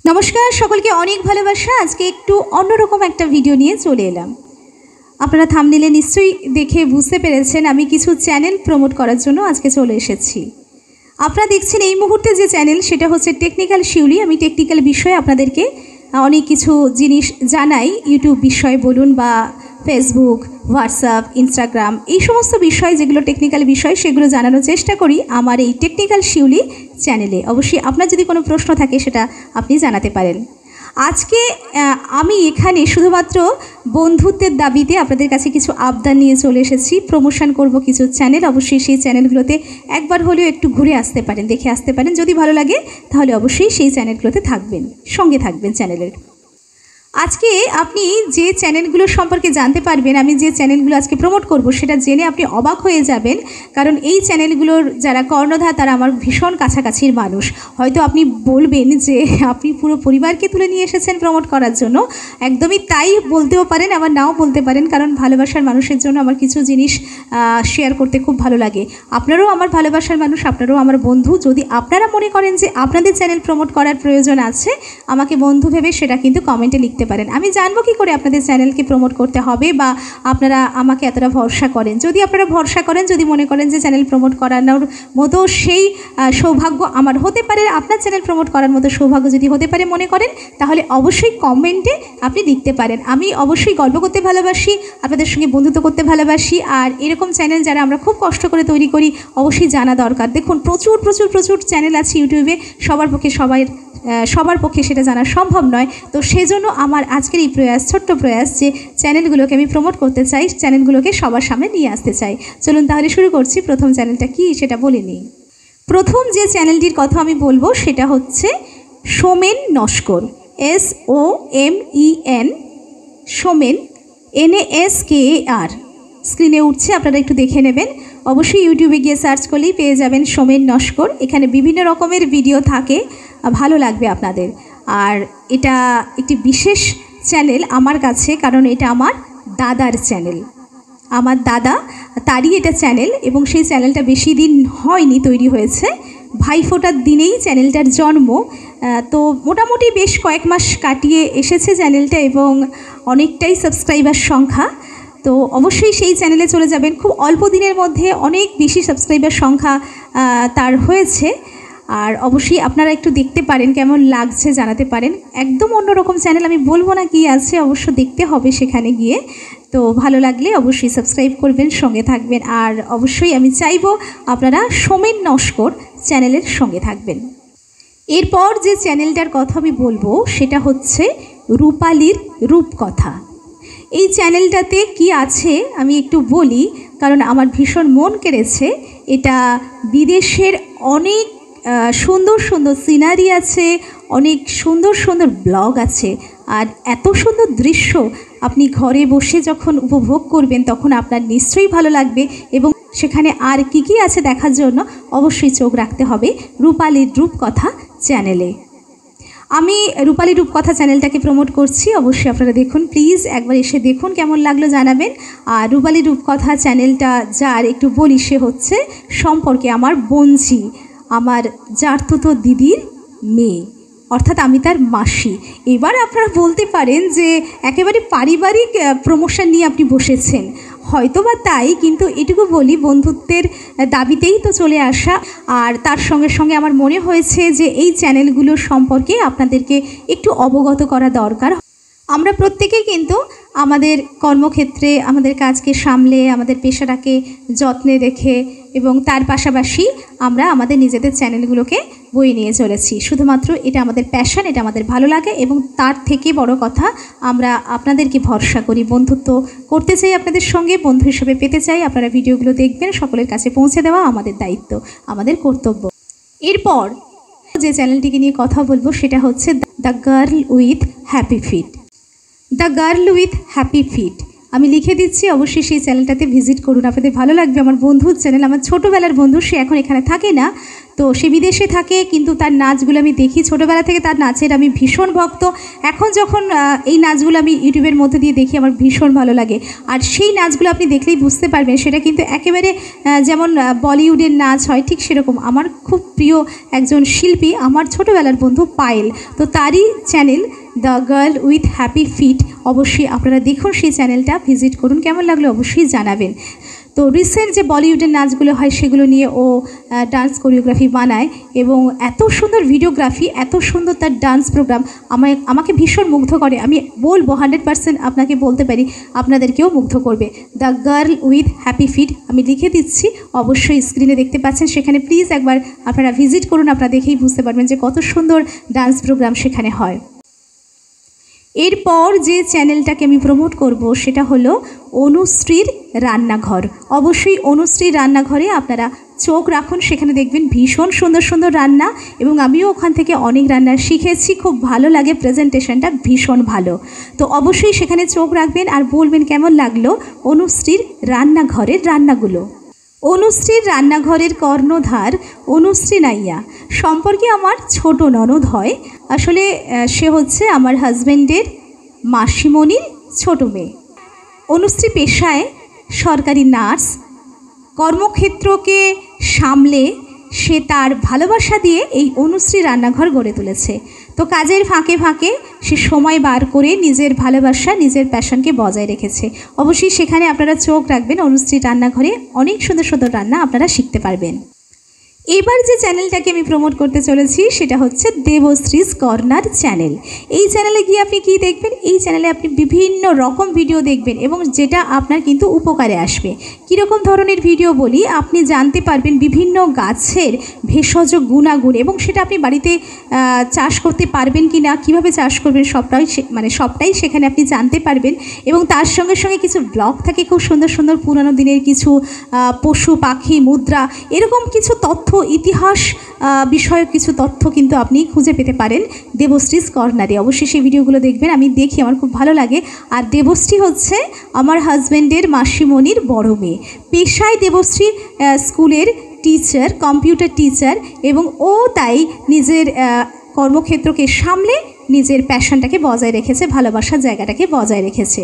নমস্কার সকলকে অনেক ভালোবাসা। আজকে একটু অন্যরকম একটা ভিডিও নিয়ে চলে এলাম। আপনারা থাম্বনেলে নিশ্চয়ই দেখে বুঝতে পেরেছেন আমি কিছু চ্যানেল প্রমোট করার জন্য আজকে চলে এসেছি। আপনারা দেখছেন এই মুহূর্তে যে চ্যানেল সেটা হচ্ছে টেকনিক্যাল শিউলি। আমি টেকনিক্যাল বিষয়ে আপনাদেরকে অনেক কিছু জিনিস জানাই, ইউটিউব বিষয় বলুন বা ফেসবুক, হোয়াটসঅ্যাপ, ইনস্টাগ্রাম, এই সমস্ত বিষয় যেগুলো টেকনিক্যাল বিষয় সেগুলো জানানোর চেষ্টা করি আমার এই টেকনিক্যাল শিউলি চ্যানেলে। অবশ্যই আপনার যদি কোনো প্রশ্ন থাকে সেটা আপনি জানাতে পারেন। আজকে আমি এখানে শুধুমাত্র বন্ধুত্বের দাবিতে আপনাদের কাছে কিছু আবদার নিয়ে চলে এসেছি। প্রমোশন করব কিছু চ্যানেল, অবশ্যই সেই চ্যানেলগুলোতে একবার হলেও একটু ঘুরে আসতে পারেন, দেখে আসতে পারেন। যদি ভালো লাগে তাহলে অবশ্যই সেই চ্যানেলগুলোতে থাকবেন, সঙ্গে থাকবেন চ্যানেলের। আজকে আপনি যে চ্যানেলগুলো সম্পর্কে জানতে পারবেন, আমি যে চ্যানেলগুলো আজকে প্রমোট করব সেটা জেনে আপনি অবাক হয়ে যাবেন। কারণ এই চ্যানেলগুলোর যারা কর্ণধার তারা আমার ভীষণ কাছাকাছির মানুষ। হয়তো আপনি বলবেন যে আপনি পুরো পরিবারকে তুলে নিয়ে এসেছেন প্রমোট করার জন্য। একদমই তাই বলতেও পারেন, আবার নাও বলতে পারেন, কারণ ভালোবাসার মানুষের জন্য আমার কিছু জিনিস শেয়ার করতে খুব ভালো লাগে। আপনারাও আমার ভালোবাসার মানুষ, আপনারাও আমার বন্ধু। যদি আপনারা মনে করেন যে আপনাদের চ্যানেল প্রমোট করার প্রয়োজন আছে, আমাকে বন্ধু ভেবে সেটা কিন্তু কমেন্টে লিখতে পারেন। আমি জানবো কি করে আপনাদের চ্যানেলকে প্রমোট করতে হবে বা আপনারা আমাকে এতটা ভরসা করেন। যদি আপনারা ভরসা করেন, যদি মনে করেন যে চ্যানেল প্রমোট করানোর মতো সেই সৌভাগ্য আমার হতে পারে, আপনার চ্যানেল প্রমোট করার মতো সৌভাগ্য যদি হতে পারে মনে করেন, তাহলে অবশ্যই কমেন্টে আপনি লিখতে পারেন। আমি অবশ্যই গল্প করতে ভালোবাসি, আপনাদের সঙ্গে বন্ধুত্ব করতে ভালোবাসি। আর এরকম চ্যানেল যারা আমরা খুব কষ্ট করে তৈরি করি অবশ্যই জানা দরকার। দেখুন প্রচুর প্রচুর প্রচুর চ্যানেল আছে ইউটিউবে, সবার পক্ষে সেটা জানা সম্ভব নয়। তো সেজন্য আমার আজকের এই প্রয়াস, ছোট্ট প্রয়াস, যে চ্যানেলগুলোকে আমি প্রমোট করতে চাই, চ্যানেলগুলোকে সবার সামনে নিয়ে আসতে চাই। চলুন তাহলে শুরু করছি। প্রথম চ্যানেলটা কি সেটা বলে নিই। প্রথম যে চ্যানেলটির কথা আমি বলবো সেটা হচ্ছে সোমেন নস্কর, SOMEN, সোমেন, NASKAR। স্ক্রিনে উঠছে, আপনারা একটু দেখে নেবেন। অবশ্যই ইউটিউবে গিয়ে সার্চ করলেই পেয়ে যাবেন সোমেন নস্কর। এখানে বিভিন্ন রকমের ভিডিও থাকে, ভালো লাগবে আপনাদের। আর এটা একটি বিশেষ চ্যানেল আমার কাছে, কারণ এটা আমার দাদার চ্যানেল। আমার দাদা, তারই এটা চ্যানেল, এবং সেই চ্যানেলটা বেশি দিন হয়নি তৈরি হয়েছে। ভাইফোঁটার দিনেই চ্যানেলটার জন্ম। তো মোটামুটি বেশ কয়েক মাস কাটিয়ে এসেছে চ্যানেলটা, এবং অনেকটাই সাবস্ক্রাইবার সংখ্যা। তো অবশ্যই সেই চ্যানেলে চলে যাবেন। খুব অল্প দিনের মধ্যে অনেক বেশি সাবস্ক্রাইবার সংখ্যা তার হয়েছে। আর অবশ্যই আপনারা একটু দেখতে পারেন, কেমন লাগছে জানাতে পারেন। একদম অন্যরকম চ্যানেল, আমি বলবো না কি আছে, অবশ্য দেখতে হবে সেখানে গিয়ে। তো ভালো লাগলে অবশ্যই সাবস্ক্রাইব করবেন, সঙ্গে থাকবেন। আর অবশ্যই আমি চাইবো আপনারা সোমেন নস্কর চ্যানেলের সঙ্গে থাকবেন। এরপর যে চ্যানেলটার কথা আমি বলবো সেটা হচ্ছে রূপালীর রূপকথা। এই চ্যানেলটাতে কি আছে আমি একটু বলি, কারণ আমার ভীষণ মন কেড়েছে। এটা বিদেশের অনেক সুন্দর সুন্দর সিনারি আছে, অনেক সুন্দর সুন্দর ব্লগ আছে। আর এত সুন্দর দৃশ্য আপনি ঘরে বসে যখন উপভোগ করবেন তখন আপনার নিশ্চয়ই ভালো লাগবে। এবং সেখানে আর কি কি আছে দেখার জন্য অবশ্যই চোখ রাখতে হবে রূপালীর রূপকথা চ্যানেলে। আমি রূপালী রূপকথা চ্যানেলটাকে প্রমোট করছি, অবশ্যই আপনারা দেখুন, প্লিজ একবার এসে দেখুন, কেমন লাগলো জানাবেন। আর রূপালী রূপকথা চ্যানেলটা যার একটু বলি, সে হচ্ছে সম্পর্কে আমার বোনঝি, আমার জারতুতো দিদির মেয়ে, অর্থাৎ আমি তার মাসি। এবার আপনারা বলতে পারেন যে একেবারে পারিবারিক প্রমোশন নিয়ে আপনি বসেছেন, হয়তো বা তাই, কিন্তু এটুকু বলি বন্ধুত্বের দাবিতেই তো চলে আসা। আর তার সঙ্গে সঙ্গে আমার মনে হয়েছে যে এই চ্যানেলগুলোর সম্পর্কে আপনাদেরকে একটু অবগত করা দরকার। আমরা প্রত্যেকেই কিন্তু আমাদের কর্মক্ষেত্রে আমাদের কাজকে সামলে, আমাদের পেশাটাকে যত্নে রেখে, এবং তার পাশাপাশি আমরা আমাদের নিজেদের চ্যানেলগুলোকে বয়ে নিয়ে চলেছি। শুধুমাত্র এটা আমাদের প্যাশন, এটা আমাদের ভালো লাগে, এবং তার থেকে বড় কথা আমরা আপনাদেরকে ভরসা করি, বন্ধুত্ব করতে চাই আপনাদের সঙ্গে, বন্ধু হিসেবে পেতে চাই। আপনারা ভিডিওগুলো দেখবেন, সকলের কাছে পৌঁছে দেওয়া আমাদের দায়িত্ব, আমাদের কর্তব্য। এরপর যে চ্যানেলটিকে নিয়ে কথা বলবো সেটা হচ্ছে the girl with happy feet. The girl with happy feet আমি লিখে দিচ্ছি, অবশ্যই সেই চ্যানেলটাতে ভিজিট করুন, আপনাদের ভালো লাগবে। আমার বন্ধুর চ্যানেল, আমার ছোটোবেলার বন্ধু, সে এখন এখানে থাকে না। তো সে বিদেশে থাকে, কিন্তু তার নাচগুলো আমি দেখি ছোটোবেলা থেকে, তার নাচের আমি ভীষণ ভক্ত। এখন যখন এই নাচগুলো আমি ইউটিউবের মধ্যে দিয়ে দেখি আমার ভীষণ ভালো লাগে। আর সেই নাচগুলো আপনি দেখলেই বুঝতে পারবেন সেটা কিন্তু একেবারে যেমন বলিউডের নাচ হয় ঠিক সেরকম। আমার খুব প্রিয় একজন শিল্পী, আমার ছোটোবেলার বন্ধু পায়েল, তো তারই channel the girl with happy feet, অবশ্যই আপনারা দেখুন সেই চ্যানেলটা, ভিজিট করুন, কেমন লাগলো অবশ্যই জানাবেন। তো রিসেন্ট যে বলিউডের নাচগুলো হয় সেগুলো নিয়ে ও ডান্স কোরিওগ্রাফি বানায় এবং এত সুন্দর ভিডিওগ্রাফি, এত সুন্দর তার ডান্স প্রোগ্রাম আমাকে ভীষণ মুগ্ধ করে। আমি বলবো 100% আপনাকে বলতে পারি আপনাদেরকেও মুগ্ধ করবে। The girl with happy feet আমি লিখে দিচ্ছি, অবশ্যই স্ক্রিনে দেখতে পাচ্ছেন, সেখানে প্লিজ একবার আপনারা ভিজিট করুন, আপনারা দেখেই বুঝতে পারবেন যে কত সুন্দর ডান্স প্রোগ্রাম সেখানে হয়। এরপর যে চ্যানেলটাকে আমি প্রমোট করব সেটা হলো অনুশ্রীর রান্নাঘর। অবশ্যই অনুশ্রীর রান্নাঘরে আপনারা চোখ রাখুন, সেখানে দেখবেন ভীষণ সুন্দর সুন্দর রান্না, এবং আমিও ওখান থেকে অনেক রান্না শিখেছি, খুব ভালো লাগে, প্রেজেন্টেশনটা ভীষণ ভালো। তো অবশ্যই সেখানে চোখ রাখবেন আর বলবেন কেমন লাগলো অনুশ্রীর রান্নাঘরের রান্নাগুলো। অনুশ্রীর রান্নাঘরের কর্ণধার অনুশ্রী নাইয়া সম্পর্কে আমার ছোট ননদ হয়। আসলে সে হচ্ছে আমার হাজব্যান্ডের মাসিমণির ছোট মেয়ে। অনুশ্রী পেশায় সরকারি নার্স, কর্মক্ষেত্রকে সামলে সে তার ভালোবাসা দিয়ে এই অনুশ্রী রান্নাঘর গড়ে তুলেছে। তো কাজের ফাঁকে ফাঁকে সে সময় বার করে নিজের ভালোবাসা, নিজের প্যাশনকে বজায় রেখেছে। অবশ্যই সেখানে আপনারা চোখ রাখবেন, অনুশ্রী রান্নাঘরে অনেক সুন্দর সুন্দর রান্না আপনারা শিখতে পারবেন। এবার যে চ্যানেলটাকে আমি প্রমোট করতে চলেছি সেটা হচ্ছে দেবশ্রীজ কর্নার চ্যানেল। এই চ্যানেলে গিয়ে আপনি কি দেখবেন, এই চ্যানেলে আপনি বিভিন্ন রকম ভিডিও দেখবেন এবং যেটা আপনার কিন্তু উপকারে আসবে। কীরকম ধরনের ভিডিও বলি, আপনি জানতে পারবেন বিভিন্ন গাছের ভেষজ গুণাগুণ, এবং সেটা আপনি বাড়িতে চাষ করতে পারবেন কি না, কীভাবে চাষ করবেন সবটাই সেখানে আপনি জানতে পারবেন। এবং তার সঙ্গে সঙ্গে কিছু ব্লগ থাকে খুব সুন্দর সুন্দর, পুরানো দিনের কিছু পশু পাখি মুদ্রা, এরকম কিছু তথ্য, ইতিহাস বিষয়ক কিছু তথ্য কিন্তু আপনি খুঁজে পেতে পারেন দেবশ্রীজ কর্নারে। অবশ্যই সেই ভিডিওগুলো দেখবেন, আমি দেখি, আমার খুব ভালো লাগে। আর দেবশ্রী হচ্ছে আমার হাজব্যান্ডের মাসিমণির বড় মেয়ে। পেশায় দেবশ্রী স্কুলের টিচার, কম্পিউটার টিচার, এবং ও তাই নিজের কর্মক্ষেত্রকে সামলে নিজের প্যাশনটাকে বজায় রেখেছে, ভালোবাসার জায়গাটাকে বজায় রেখেছে।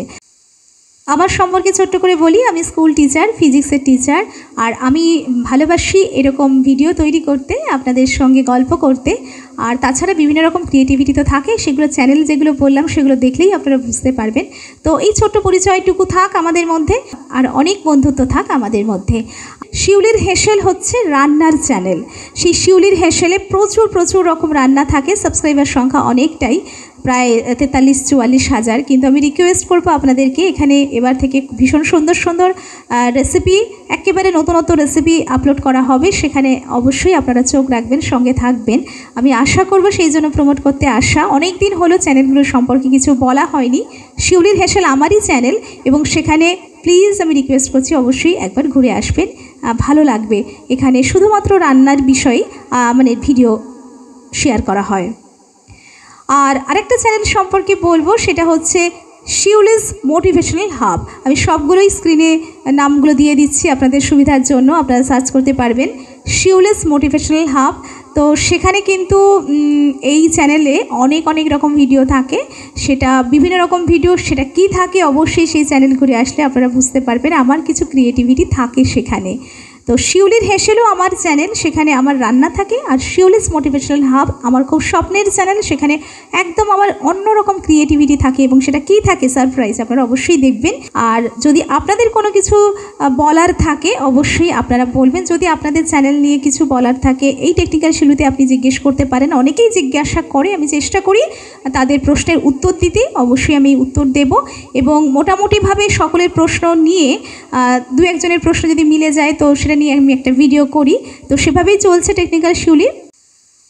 আমার সম্পর্কে ছোট্ট করে বলি, আমি স্কুল টিচার, ফিজিক্সের টিচার, আর আমি ভালোবাসি এরকম ভিডিও তৈরি করতে, আপনাদের সঙ্গে গল্প করতে। আর তাছাড়া বিভিন্ন রকম ক্রিয়েটিভিটি তো থাকে, সেগুলো চ্যানেল যেগুলো বললাম সেগুলো দেখলেই আপনারা বুঝতে পারবেন। তো এই ছোট্ট পরিচয়টুকু থাক আমাদের মধ্যে, আর অনেক বন্ধুত্ব থাক আমাদের মধ্যে। শিউলির হেসেল হচ্ছে রান্নার চ্যানেল। সেই শিউলির হেসেলে প্রচুর রকম রান্না থাকে, সাবস্ক্রাইবার সংখ্যা অনেকটাই, প্রায় 43-44 হাজার। কিন্তু আমি রিকোয়েস্ট করবো আপনাদেরকে, এখানে এবার থেকে ভীষণ সুন্দর সুন্দর রেসিপি, একেবারে নতুনত্ব রেসিপি আপলোড করা হবে, সেখানে অবশ্যই আপনারা চোখ রাখবেন, সঙ্গে থাকবেন। আমি আশা করব, সেই জন্য প্রমোট করতে আসা। অনেক দিন হলো চ্যানেলগুলোর সম্পর্কে কিছু বলা হয়নি। শিউলির হেসেল আমারই চ্যানেল, এবং সেখানে প্লিজ আমি রিকোয়েস্ট করছি অবশ্যই একবার ঘুরে আসবেন, ভালো লাগবে। এখানে শুধুমাত্র রান্নার বিষয়ে ভিডিও শেয়ার করা হয়। আর আরেকটা চ্যানেল সম্পর্কে বলবো, সেটা হচ্ছে শিউলিজ মোটিভেশনাল হাব। আমি সবগুলোই স্ক্রিনে নামগুলো দিয়ে দিচ্ছি আপনাদের সুবিধার জন্য, আপনারা সার্চ করতে পারবেন শিউলিজ মোটিভেশনাল হাব। তো সেখানে কিন্তু এই চ্যানেলে অনেক রকম ভিডিও থাকে, সেটা বিভিন্ন রকম ভিডিও, সেটা কি থাকে অবশ্যই সেই চ্যানেল ঘুরে আসলে আপনারা বুঝতে পারবেন, আমার কিছু ক্রিয়েটিভিটি থাকে সেখানে। তো শিউলির হেসেলও আমার চ্যানেল, সেখানে আমার রান্না থাকে। আর শিউলিজ মোটিভেশনাল হাব আমার খুব স্বপ্নের চ্যানেল, সেখানে একদম আমার অন্যরকম ক্রিয়েটিভিটি থাকে, এবং সেটা কী থাকে সারপ্রাইজ, আপনারা অবশ্যই দেখবেন। আর যদি আপনাদের কোনো কিছু বলার থাকে অবশ্যই আপনারা বলবেন, যদি আপনাদের চ্যানেল নিয়ে কিছু বলার থাকে এই টেকনিক্যাল শিলুতে আপনি জিজ্ঞেস করতে পারেন। অনেকেই জিজ্ঞাসা করে, আমি চেষ্টা করি তাদের প্রশ্নের উত্তর দিতে, অবশ্যই আমি উত্তর দেব। এবং মোটামুটিভাবে সকলের প্রশ্ন নিয়ে দু একজনের প্রশ্ন যদি মিলে যায় তো সেটা নিয়ে আমি একটা ভিডিও করি। তো সেভাবেই চলছে টেকনিক্যাল শিউলি।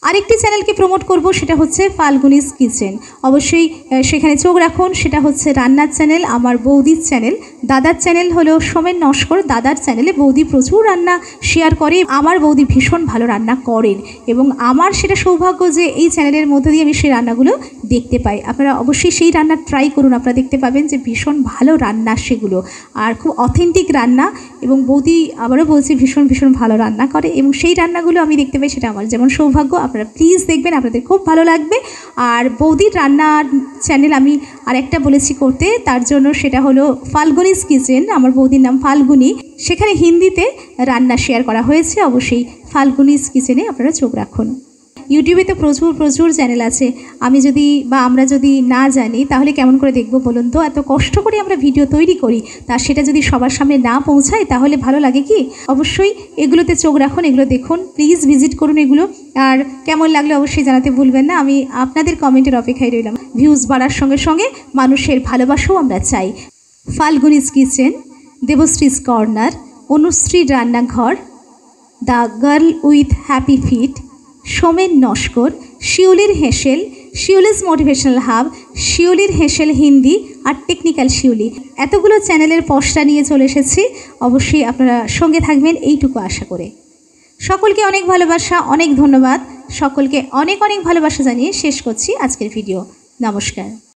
আরেকটি চ্যানেলকে প্রমোট করব, সেটা হচ্ছে ফাল্গুনিস কিচেন। অবশ্যই সেখানে চোখ রাখুন। সেটা হচ্ছে রান্নার চ্যানেল, আমার বৌদির চ্যানেল। দাদার চ্যানেল হলো সোমেন নস্কর। দাদার চ্যানেলে বৌদি প্রচুর রান্না শেয়ার করে। আমার বৌদি ভীষণ ভালো রান্না করেন এবং আমার সেটা সৌভাগ্য যে এই চ্যানেলের মধ্যে দিয়ে আমি সেই রান্নাগুলো দেখতে পাই। আপনারা অবশ্যই সেই রান্না ট্রাই করুন, আপনারা দেখতে পাবেন যে ভীষণ ভালো রান্না সেগুলো, আর খুব অথেন্টিক রান্না। এবং বৌদি আবারও বলছি ভীষণ ভীষণ ভালো রান্না করে এবং সেই রান্নাগুলো আমি দেখতে পাই, সেটা আমার যেমন সৌভাগ্য। আপনারা প্লিজ দেখবেন, আপনাদের খুব ভালো লাগবে। আর বৌদির রান্নার চ্যানেল আমি আরেকটা বলেছি করতে, তার জন্য সেটা হলো ফাল্গুনিস কিচেন। আমার বৌদির নাম ফাল্গুনি, সেখানে হিন্দিতে রান্না শেয়ার করা হয়েছে। অবশ্যই ফাল্গুনিস কিচেনে আপনারা চোখ রাখুন। ইউটিউবে তো প্রচুর চ্যানেল আছে, আমরা যদি না জানি তাহলে কেমন করে দেখব বলুন তো? এত কষ্ট করে আমরা ভিডিও তৈরি করি, তা সেটা যদি সবার সামনে না পৌঁছায় তাহলে ভালো লাগে কি? অবশ্যই এগুলোতে চোখ রাখুন, এগুলো দেখুন, প্লিজ ভিজিট করুন এগুলো। আর কেমন লাগলে অবশ্যই জানাতে ভুলবেন না। আমি আপনাদের কমেন্টের অপেক্ষায় রইলাম। ভিউজ বাড়ার সঙ্গে সঙ্গে মানুষের ভালোবাসাও আমরা চাই। ফাল্গুনিস কিচেন, দেবশ্রীস কর্নার, অনুশ্রীর রান্নাঘর, the girl with happy feet, Somen Naskar, শিউলির হেসেল, শিউলিস মোটিভেশনাল হাব, শিউলির হেসেল হিন্দি আর টেকনিক্যাল শিউলি, এতগুলো চ্যানেলের পশরা নিয়ে চলে এসেছি। অবশ্যই আপনারা সঙ্গে থাকবেন এইটুকু আশা করে। সকলকে অনেক ভালোবাসা, অনেক ধন্যবাদ। সকলকে অনেক ভালোবাসা জানিয়ে শেষ করছি আজকের ভিডিও। নমস্কার।